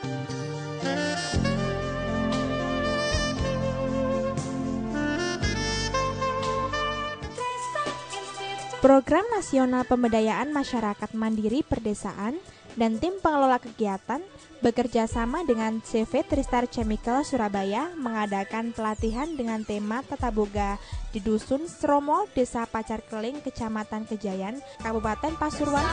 Program Nasional Pemberdayaan Masyarakat Mandiri Perdesaan dan tim pengelola kegiatan bekerja sama dengan CV Tristar Chemical Surabaya mengadakan pelatihan dengan tema Tata Boga di Dusun Sromo, Desa Pacar Keling, Kecamatan Kejayan, Kabupaten Pasuruan.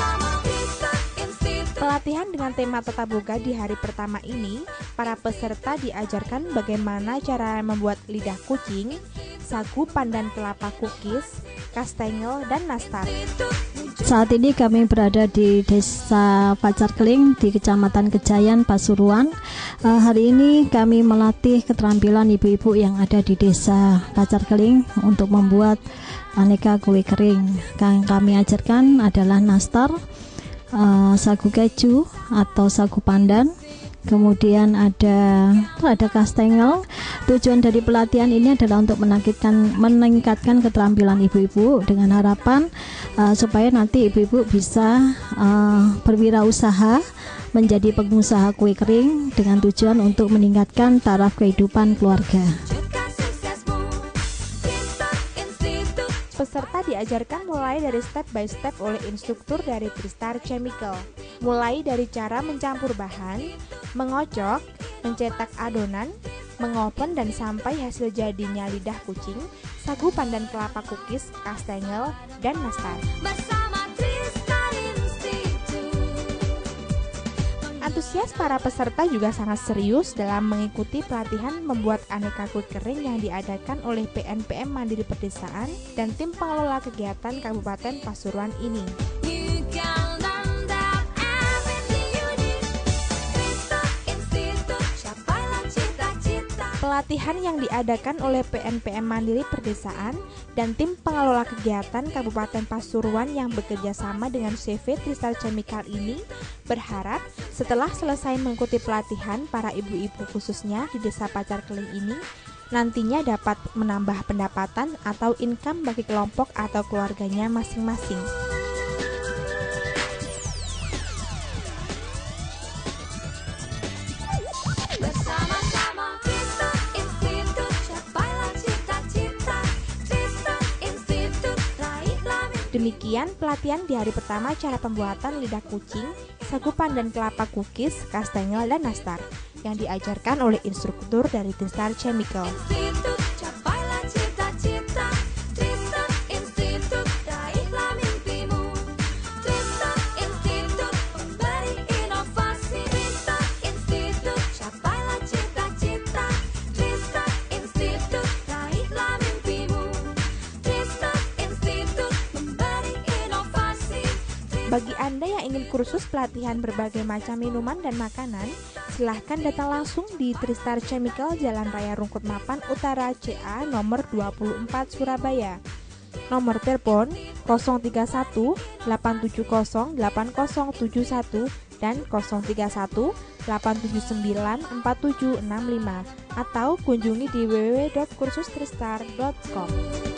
Pelatihan dengan tema Tata Boga di hari pertama ini, para peserta diajarkan bagaimana cara membuat lidah kucing, sagu pandan kelapa cookies, kastengel, dan nastar. Saat ini kami berada di Desa Pacar Keling di Kecamatan Kejayan, Pasuruan. Hari ini kami melatih keterampilan ibu-ibu yang ada di Desa Pacar Keling untuk membuat aneka kue kering. Yang kami ajarkan adalah nastar, sagu keju atau sagu pandan, kemudian ada kastengel. Tujuan dari pelatihan ini adalah untuk meningkatkan keterampilan ibu-ibu dengan harapan supaya nanti ibu-ibu bisa berwirausaha menjadi pengusaha kue kering dengan tujuan untuk meningkatkan taraf kehidupan keluarga. Peserta diajarkan mulai dari step by step oleh instruktur dari Tristar Chemical, mulai dari cara mencampur bahan, mengocok, mencetak adonan, mengopen dan sampai hasil jadinya lidah kucing, sagu pandan kelapa cookies, kastengel, dan nastar. Antusias para peserta juga sangat serius dalam mengikuti pelatihan membuat aneka kue kering yang diadakan oleh PNPM Mandiri Perdesaan dan tim pengelola kegiatan Kabupaten Pasuruan ini. Pelatihan yang diadakan oleh PNPM Mandiri Perdesaan dan tim pengelola kegiatan Kabupaten Pasuruan yang bekerja sama dengan CV Tristar Chemical ini berharap setelah selesai mengikuti pelatihan, para ibu-ibu khususnya di Desa Pacar Keling ini nantinya dapat menambah pendapatan atau income bagi kelompok atau keluarganya masing-masing. Demikian pelatihan di hari pertama cara pembuatan lidah kucing, sagu pandan kelapa cookies, kastengel, dan nastar yang diajarkan oleh instruktur dari Tristar Chemical. Bagi Anda yang ingin kursus pelatihan berbagai macam minuman dan makanan, silahkan datang langsung di Tristar Chemical Jalan Raya Rungkut Mapan Utara CA nomor 24 Surabaya. Nomor telepon 031 870 8071 dan 031 879 4765 atau kunjungi di www.kursustristar.com.